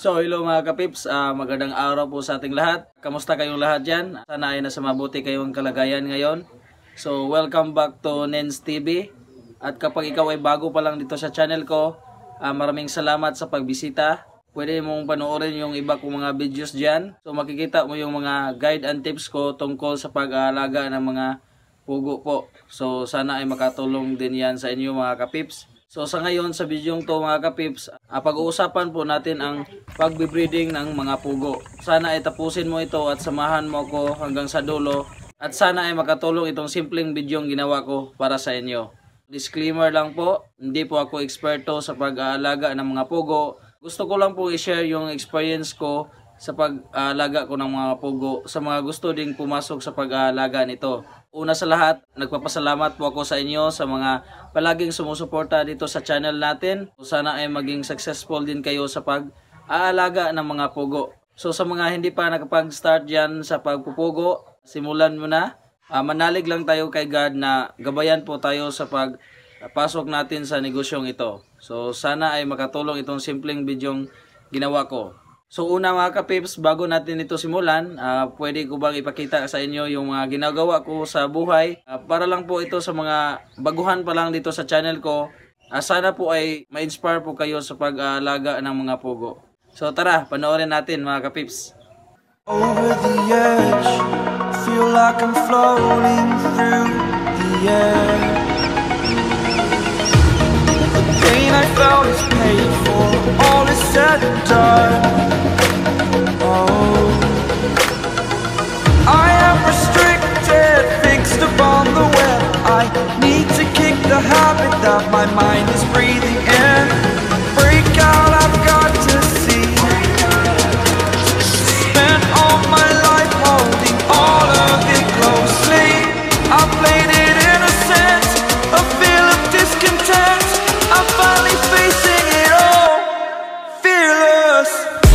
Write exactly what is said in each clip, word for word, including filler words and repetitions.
So hello mga kapips, uh, magandang araw po sa ating lahat. Kamusta kayong lahat dyan? Sana ay nasa mabuti kayong kalagayan ngayon. So welcome back to Nens T V. At kapag ikaw ay bago pa lang dito sa channel ko, uh, maraming salamat sa pagbisita. Pwede mong panoorin yung iba kong mga videos dyan. So makikita mo yung mga guide and tips ko tungkol sa pag-aalaga ng mga pugo po. So sana ay makatulong din yan sa inyo mga kapips. So sa ngayon sa video to mga kapips, uh, pag-uusapan po natin ang pagbe-breeding ng mga pugo. Sana ay tapusin mo ito at samahan mo ko hanggang sa dulo. At sana ay makatulong itong simpleng video yung ginawa ko para sa inyo. Disclaimer lang po, hindi po ako eksperto sa pag-aalaga ng mga pugo. Gusto ko lang po i-share yung experience ko sa pag-aalaga ko ng mga pugo sa mga gusto ding pumasok sa pag-aalaga nito. Una sa lahat, nagpapasalamat po ako sa inyo sa mga palaging sumusuporta dito sa channel natin. Sana ay maging successful din kayo sa pag-aalaga ng mga pugo. So sa mga hindi pa nakapag-start dyan sa pagpupugo, simulan mo na. Uh, manalig lang tayo kay God na gabayan po tayo sa pagpasok natin sa negosyong ito. So sana ay makatulong itong simpleng bidyong ginawa ko. So una mga kapips, bago natin ito simulan, uh, pwede ko bang ipakita sa inyo yung mga ginagawa ko sa buhay. Uh, para lang po ito sa mga baguhan pa lang dito sa channel ko. Uh, sana po ay ma-inspire po kayo sa pag-aalaga ng mga pugo. So tara, panoorin natin mga kapips. Over the edge, feel like I'm floating through the air. The pain I felt is paid for, all is said and done. Oh, I am restricted, fixed upon the web. I need to kick the habit that my mind is breathing in. Break out, I've got to see. Spent all my life holding all of it closely. I played it innocent, a feel of discontent. I'm finally facing it all, fearless.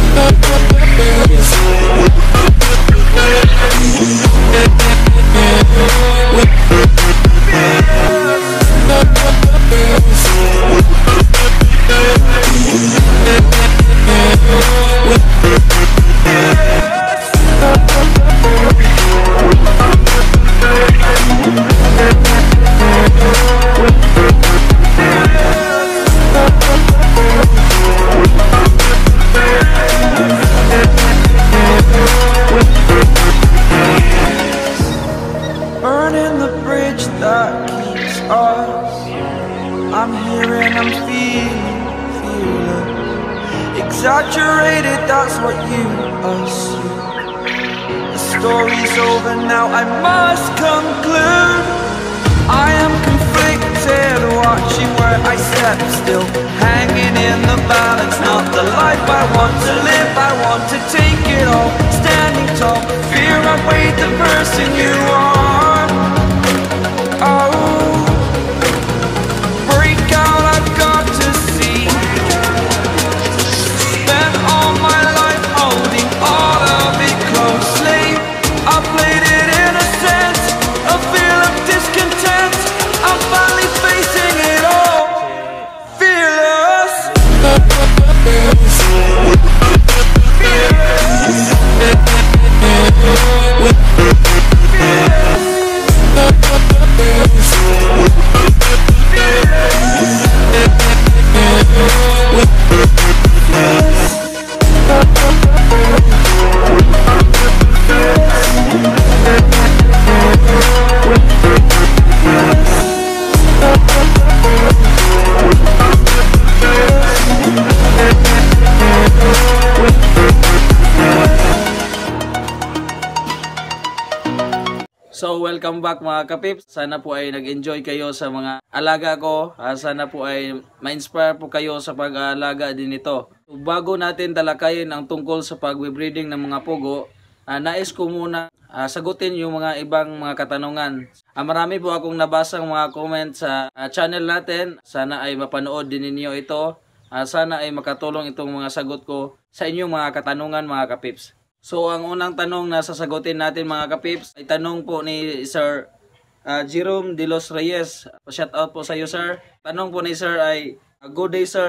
Burning the bridge that keeps us. I'm here and I'm feeling, feeling exaggerated, that's what you assume. The story's over now, I must conclude. I am conflicted, watching where I step still, hanging in the balance. Not the life I want to live, I want to take it all. Standing tall, fear I weighed the person you are. Oh, break out, I've got to see. Spent all my life holding all of it closely. I played it innocent, a feel of discontent. I'm finally facing it all, fearless. So welcome back mga kapips. Sana po ay nag-enjoy kayo sa mga alaga ko. Uh, sana po ay ma-inspire po kayo sa pag-aalaga din ito. So, bago natin talakayin ang tungkol sa pag-breeding ng mga pugo, uh, nais ko muna uh, sagutin yung mga ibang mga katanungan. Uh, marami po akong nabasang mga comment sa uh, channel natin. Sana ay mapanood din ninyo ito. Uh, sana ay makatulong itong mga sagot ko sa inyong mga katanungan mga kapips. So ang unang tanong na sasagutin natin mga kapips ay tanong po ni Sir uh, Jerome De Los Reyes. Shout out po sa iyo sir. Tanong po ni sir ay, good day sir.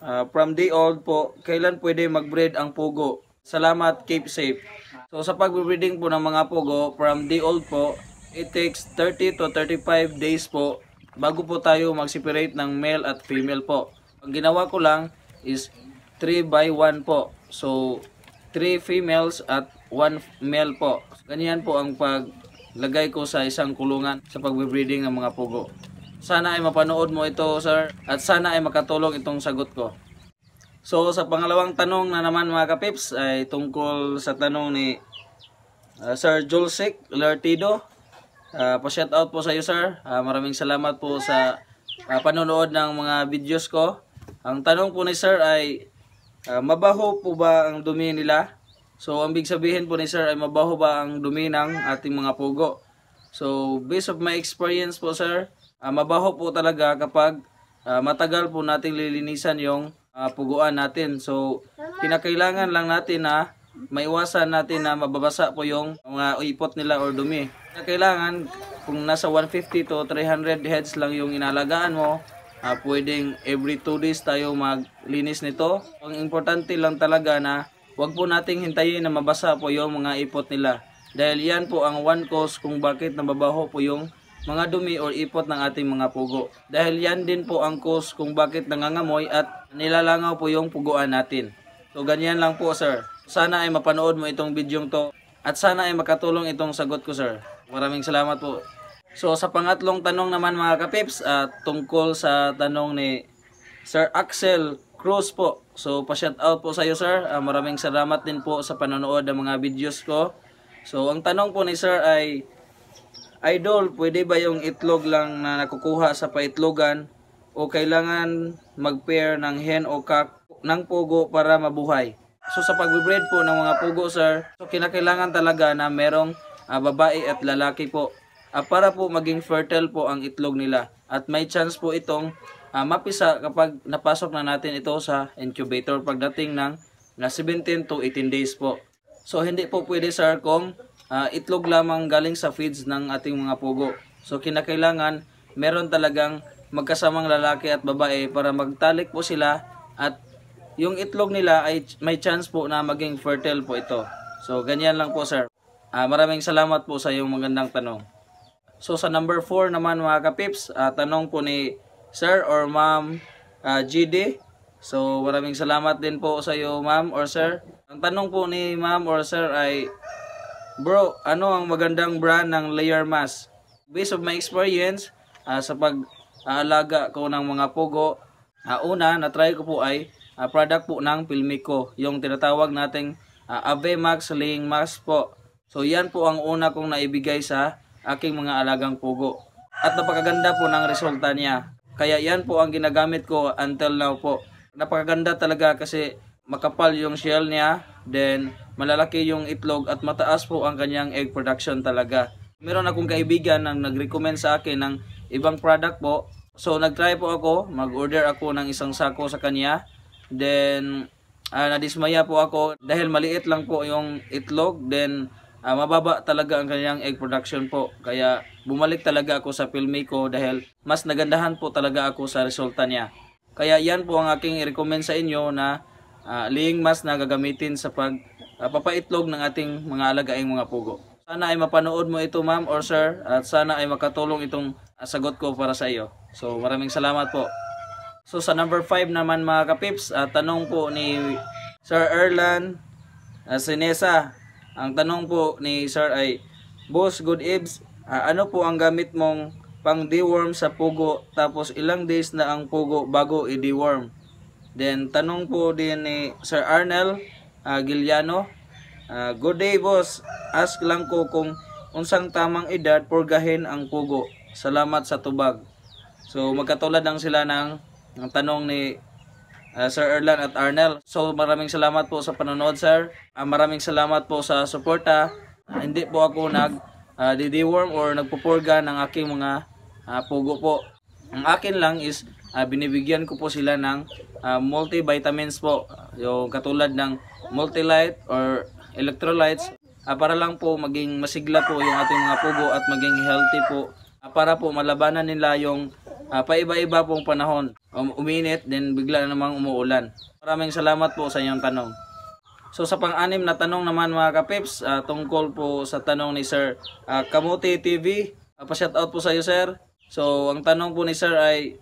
ah, from day old po, kailan pwede mag-breed ang pugo. Salamat, keep safe. So sa pag-breeding po ng mga pugo, from day old po, it takes thirty to thirty-five days po bago po tayo mag-separate ng male at female po. Ang ginawa ko lang is three by one po. So three females at one male po. Ganyan po ang paglagay ko sa isang kulungan sa pag-breeding ng mga pugo. Sana ay mapanood mo ito, sir, at sana ay makatulong itong sagot ko. So sa pangalawang tanong na naman mga kapips ay tungkol sa tanong ni uh, Sir Julsik Lartido. Uh, pa-shout out po sa iyo, sir. Uh, maraming salamat po sa uh, panonood ng mga videos ko. Ang tanong po ni sir ay uh, mabaho po ba ang dumi nila? So ang big sabihin po ni sir ay mabaho ba ang dumi ng ating mga pugo? So based of my experience po, sir, uh, mabaho po talaga kapag uh, matagal po nating lilinisan yung uh, puguan natin. So kinakailangan lang natin na maiwasan natin na mababasa po yung mga ipot nila or dumi. Kailangan kung nasa one fifty to three hundred heads lang yung inalagaan mo, uh, pwedeng every two days tayo maglinis nito. Ang importante lang talaga na wag po nating hintayin na mabasa po yung mga ipot nila. Dahil yan po ang one cause kung bakit nababaho po yung mga dumi or ipot ng ating mga pugo. Dahil yan din po ang cause kung bakit nangangamoy at nilalangaw po yung puguan natin. So ganyan lang po, sir. Sana ay mapanood mo itong bidyong to at sana ay makatulong itong sagot ko, sir. Maraming salamat po. So sa pangatlong tanong naman mga kapips, uh, tungkol sa tanong ni Sir Axel Cruz po. So pa-shout out po sa iyo, sir. Uh, maraming salamat din po sa panonood ng mga videos ko. So ang tanong po ni sir ay, Idol, pwede ba yung itlog lang na nakukuha sa paitlogan o kailangan mag-pair ng hen o cock ng pugo para mabuhay? So sa pag-breed po ng mga pugo, sir, so kinakailangan talaga na merong uh, babae at lalaki po uh, para po maging fertile po ang itlog nila. At may chance po itong uh, mapisa kapag napasok na natin ito sa incubator pagdating ng na seventeen to eighteen days po. So hindi po pwede, sir, kung uh, itlog lamang galing sa feeds ng ating mga pugo. So kinakailangan meron talagang magkasamang lalaki at babae para magtalik po sila at yung itlog nila ay may chance po na maging fertile po ito. So ganyan lang po, sir. Uh, maraming salamat po sa iyong magandang tanong. So sa number four naman mga kapips, uh, tanong po ni Sir or Ma'am uh, G D. So maraming salamat din po sa iyo, Ma'am or Sir. Ang tanong po ni Ma'am or Sir ay, bro, ano ang magandang brand ng layer mask? Based of my experience uh, sa pag-aalaga ko ng mga pugo, uh, una na-try ko po ay Uh, product po ng Pilmico, yung tinatawag nating uh, Avemax laying mask po. So yan po ang una kong naibigay sa aking mga alagang pugo. At napakaganda po ng resulta niya. Kaya yan po ang ginagamit ko until now po. Napakaganda talaga kasi makapal yung shell niya, then malalaki yung itlog at mataas po ang kanyang egg production talaga. Meron akong kaibigan na nag-recommend sa akin ng ibang product po. So nag-try po ako, mag-order ako ng isang sako sa kanya. Then uh, nadismaya po ako dahil maliit lang po yung itlog, then uh, mababa talaga ang kanyang egg production po. Kaya bumalik talaga ako sa Pilmico dahil mas nagandahan po talaga ako sa resulta niya. Kaya yan po ang aking recommend sa inyo na uh, laying mask na gagamitin sa pag uh, papaitlog ng ating mga alagaing mga pugo. Sana ay mapanood mo ito, ma'am or sir, at sana ay makatulong itong uh, sagot ko para sa iyo. So maraming salamat po. So sa number five naman mga kapips, uh, tanong po ni Sir Erlan uh, Sinesa. Ang tanong po ni Sir ay, Boss, good eves, uh, ano po ang gamit mong pang deworm sa pugo tapos ilang days na ang pugo bago i-deworm? Then tanong po din ni Sir Arnel uh, Giliano, uh, good day boss, ask lang ko kung unsang tamang edad purgahin ang pugo. Salamat sa tubag. So magkatulad lang sila ng ang tanong ni uh, Sir Erlan at Arnel. So maraming salamat po sa panonood, sir. Uh, maraming salamat po sa suporta. Uh, hindi po ako nag uh, di-deworm or nagpupurga ng aking mga uh, pugo po. Ang akin lang is uh, binibigyan ko po sila ng uh, multivitamins po. Yung katulad ng Multilite or electrolytes uh, para lang po maging masigla po yung ating mga pugo at maging healthy po. Uh, para po malabanan nila yung uh, paiba-iba pong panahon. Um, uminit, then bigla na namang umuulan. Maraming salamat po sa inyong tanong. So sa pang-anim na tanong naman mga kapips, uh, tungkol po sa tanong ni Sir uh, Kamuti T V. Uh, pa-shoutout po sa iyo, sir. So ang tanong po ni Sir ay,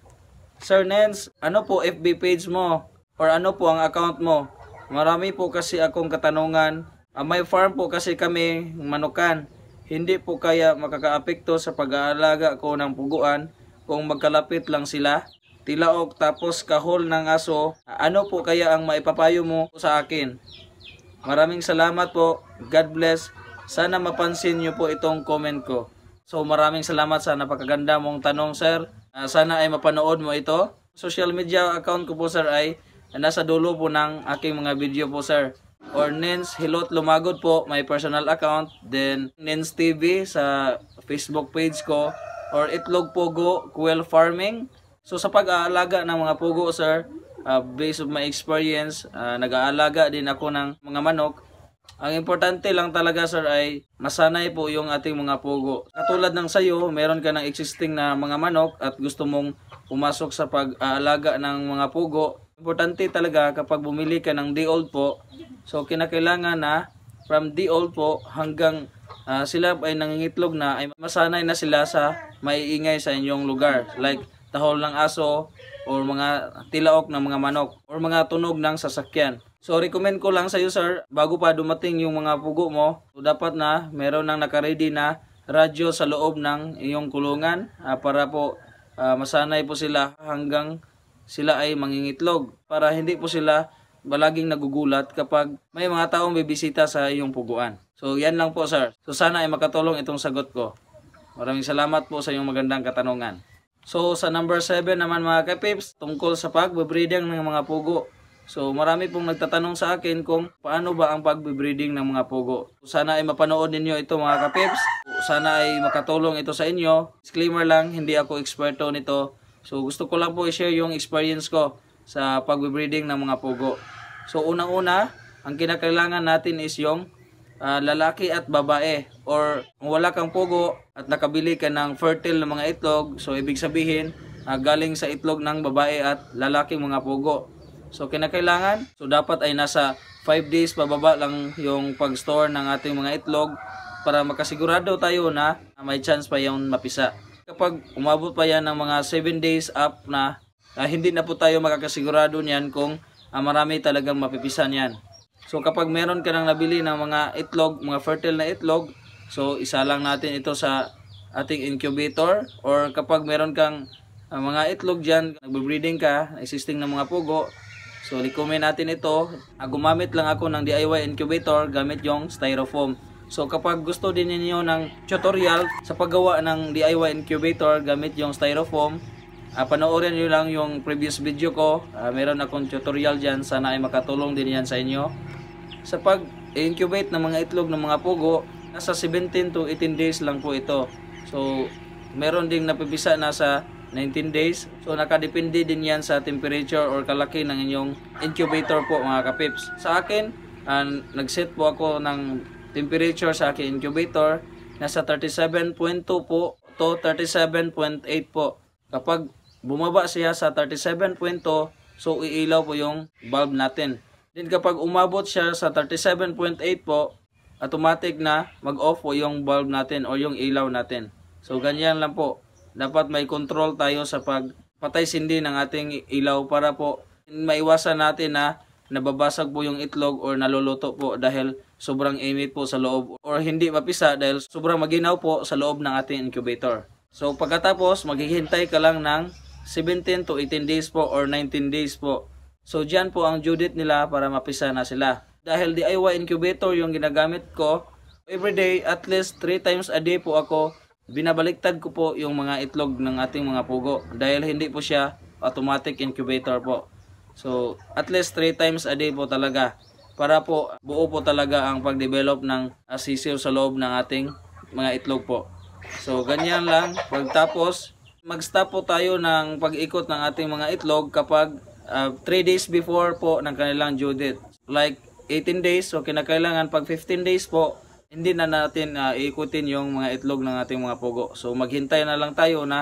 Sir Nens, ano po F B page mo? Or ano po ang account mo? Marami po kasi akong katanungan. Uh, may farm po kasi kami, manukan. Hindi po kaya makakaapekto sa pag-aalaga ko ng puguan kung magkalapit lang sila. Tilaok tapos kahol ng aso. Ano po kaya ang maipapayo mo sa akin? Maraming salamat po. God bless. Sana mapansin niyo po itong comment ko. So maraming salamat sa napakaganda mong tanong, sir. Uh, sana ay mapanood mo ito. Social media account ko po, sir, ay nasa dulo po ng aking mga video po, sir. Or Nens Hilot Lumagod po, my personal account. Then Nens T V sa Facebook page ko. Or Itlog Pugo Quail Farming. So sa pag-aalaga ng mga pugo, sir, uh, based on my experience, uh, nag-aalaga din ako ng mga manok. Ang importante lang talaga, sir, ay masanay po yung ating mga pugo. Katulad ng sayo, meron ka ng existing na mga manok at gusto mong pumasok sa pag-aalaga ng mga pugo. Importante talaga kapag bumili ka ng day old po, so kinakailangan na from day old po hanggang uh, sila ay nangingitlog na, ay masanay na sila sa maiingay sa inyong lugar. Like tahol ng aso or mga tilaok ng mga manok or mga tunog ng sasakyan. So recommend ko lang sa iyo, sir, bago pa dumating yung mga pugo mo, so dapat na meron nang nakaready na radyo sa loob ng iyong kulungan uh, para po uh, masanay po sila hanggang sila ay mangingitlog, para hindi po sila balaging nagugulat kapag may mga taong bibisita sa iyong puguan. So yan lang po, sir. So sana ay makatulong itong sagot ko. Maraming salamat po sa iyong magandang katanungan. So sa number seven naman mga kapips, tungkol sa pagbibreeding ng mga pugo. So marami pong nagtatanong sa akin kung paano ba ang pagbibreeding ng mga pugo. So, sana ay mapanood ninyo ito mga kapips. Sana ay makatulong ito sa inyo. Disclaimer lang, hindi ako eksperto nito. So gusto ko lang po i-share yung experience ko sa pagbibreeding ng mga pugo. So unang-una, ang kinakailangan natin is yung Uh, lalaki at babae, or kung wala kang pugo at nakabili ka ng fertile na mga itlog, so ibig sabihin uh, galing sa itlog ng babae at lalaking mga pugo. So kinakailangan, so dapat ay nasa five days pababa lang yung pag-store ng ating mga itlog para makasigurado tayo na may chance pa yung mapisa. Kapag umabot pa yan ng mga seven days up na, uh, hindi na po tayo makakasigurado niyan kung uh, marami talagang mapipisan yan. So kapag meron ka nang nabili ng mga itlog, mga fertile na itlog, so isa lang natin ito sa ating incubator. Or kapag meron kang uh, mga itlog dyan, nagbe-breeding ka, existing na mga pugo, so recommend natin ito. Uh, gumamit lang ako ng D I Y incubator gamit yung styrofoam. So kapag gusto din niyo ng tutorial sa paggawa ng D I Y incubator gamit yung styrofoam, uh, panoorin nyo lang yung previous video ko. Uh, meron akong tutorial dyan, sana ay makatulong din yan sa inyo. Sa pag-incubate ng mga itlog ng mga pugo, nasa seventeen to eighteen days lang po ito. So, meron ding napipisa nasa nineteen days. So, nakadepende din yan sa temperature or kalaki ng inyong incubator po mga kapips. Sa akin, uh, nag-set po ako ng temperature sa aking incubator. Nasa thirty-seven point two po to thirty-seven point eight po. Kapag bumaba siya sa thirty-seven point two, so iilaw po yung bulb natin. Then kapag umabot siya sa thirty-seven point eight po, automatic na mag-off po yung bulb natin o yung ilaw natin. So ganyan lang po. Dapat may control tayo sa pagpatay sindi ng ating ilaw para po maiwasan natin na nababasag po yung itlog or naluluto po dahil sobrang init po sa loob, or hindi mapisa dahil sobrang maginaw po sa loob ng ating incubator. So pagkatapos, maghihintay ka lang ng seventeen to eighteen days po or nineteen days po. So dyan po ang due date nila para mapisa na sila. Dahil D I Y incubator yung ginagamit ko, everyday at least three times a day po ako, binabaliktad ko po yung mga itlog ng ating mga pugo. Dahil hindi po siya automatic incubator po. So at least three times a day po talaga. Para po buo po talaga ang pag-develop ng sisiw sa loob ng ating mga itlog po. So ganyan lang. Pagtapos, mag-stop po tayo ng pag-ikot ng ating mga itlog kapag Uh, three days before po ng kanilang due date. Like eighteen days, so kinakailangan pag fifteen days po, hindi na natin uh, iikutin yung mga itlog ng ating mga pugo. So maghintay na lang tayo na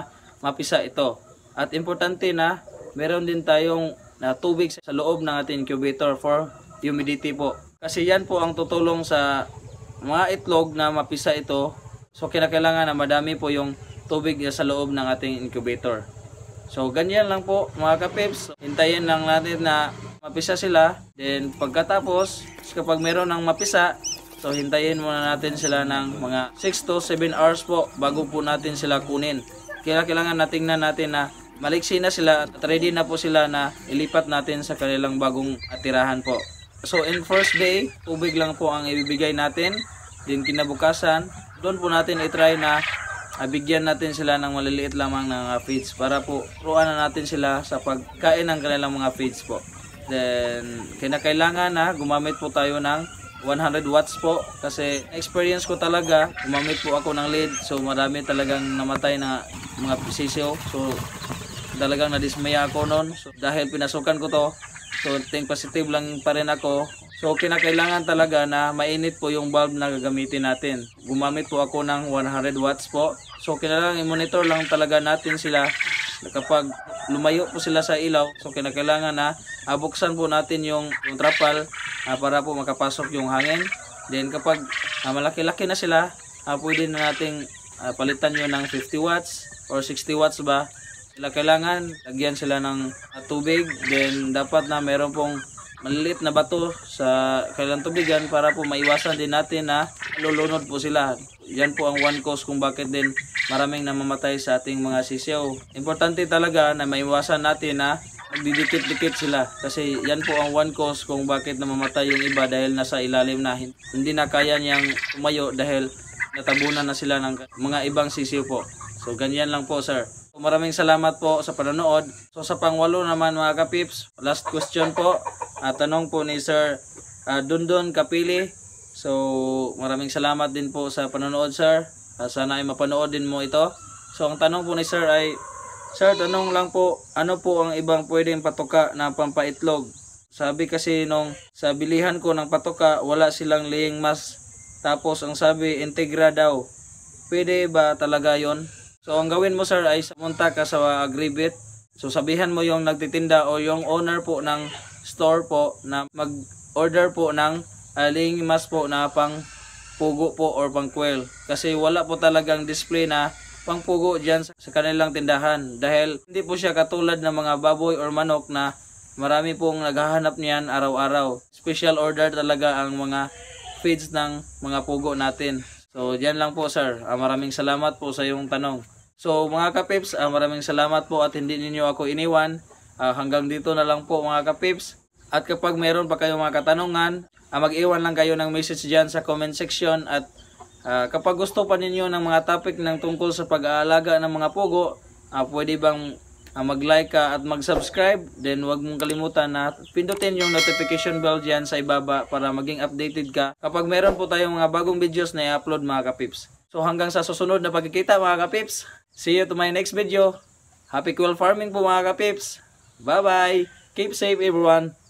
mapisa ito. At importante na meron din tayong na tubig sa loob ng ating incubator for humidity po. Kasi yan po ang tutulong sa mga itlog na mapisa ito. So kinakailangan na madami po yung tubig sa loob ng ating incubator. So ganyan lang po mga kapips. Hintayin lang natin na mapisa sila. Then pagkatapos, kapag meron ng mapisa, so hintayin muna natin sila ng mga six to seven hours po bago po natin sila kunin. Kaya kailangan natingnan natin na maliksi na sila at ready na po sila na ilipat natin sa kanilang bagong tirahan po. So in first day, tubig lang po ang ibibigay natin. Then kinabukasan, doon po natin itry na Uh, bigyan natin sila ng maliliit lamang ng uh, feeds para po turuan na natin sila sa pagkain ng kanilang mga feeds po. Then kinakailangan na gumamit po tayo ng one hundred watts po kasi experience ko talaga gumamit po ako ng lead, so marami talagang namatay na mga sisiyo. So talagang nadismaya ako noon, so dahil pinasukan ko to, so think positive lang pa rin ako. So kinakailangan talaga na mainit po yung bulb na gagamitin natin. Gumamit po ako ng one hundred watts po. So kailangan i-monitor lang talaga natin sila kapag lumayo po sila sa ilaw. So kinakailangan na uh, buksan po natin yung, yung trapal uh, para po makapasok yung hangin. Then kapag uh, malaki-laki na sila, uh, pwede na nating uh, palitan yun ng fifty watts or sixty watts ba. Sila kailangan lagyan sila ng uh, tubig. Then dapat na meron pong maliliit na bato sa kailang tubigan para po maiwasan din natin na lulunod po sila. Yan po ang one cause kung bakit din maraming namamatay sa ating mga sisiyaw. Importante talaga na maiwasan natin na magdidikit-dikit sila kasi yan po ang one cause kung bakit namamatay yung iba dahil nasa ilalim na hindi na kaya niyang tumayo dahil natabunan na sila ng mga ibang sisiyaw po. So ganyan lang po sir. Maraming salamat po sa panonood. So sa pangwalo naman mga kapips, last question po. Uh, tanong po ni Sir uh, Dundon Kapili. So maraming salamat din po sa panonood sir. Uh, sana ay mapanood din mo ito. So ang tanong po ni Sir ay, Sir, tanong lang po, ano po ang ibang pwedeng patuka na pampaitlog? Sabi kasi nung sa bilihan ko ng patuka, wala silang laying mask. Tapos ang sabi, integra daw. Pwede ba talaga yon? So ang gawin mo sir ay pumunta ka sa Agribit. So sabihan mo yung nagtitinda o yung owner po ng store po na mag-order po ng uh, laying mask po na pang pugo po or pang quail. Kasi wala po talagang display na pang pugo dyan sa kanilang tindahan. Dahil hindi po siya katulad ng mga baboy or manok na marami pong naghahanap niyan araw-araw. Special order talaga ang mga feeds ng mga pugo natin. So dyan lang po sir. Uh, maraming salamat po sa iyong tanong. So mga kapips, uh, maraming salamat po at hindi ninyo ako iniwan. Uh, hanggang dito na lang po mga kapips. At kapag meron pa kayong mga katanungan, uh, mag-iwan lang kayo ng message dyan sa comment section. At uh, kapag gusto pa ninyo ng mga topic ng tungkol sa pag-aalaga ng mga pugo, uh, pwede bang uh, mag-like ka at mag-subscribe. Then huwag mong kalimutan na pindutin yung notification bell dyan sa ibaba para maging updated ka kapag meron po tayong mga bagong videos na i-upload mga kapips. So hanggang sa susunod na pagkikita mga kapips. See you to my next video. Happy quail farming po mga kapips. Bye bye. Keep safe everyone.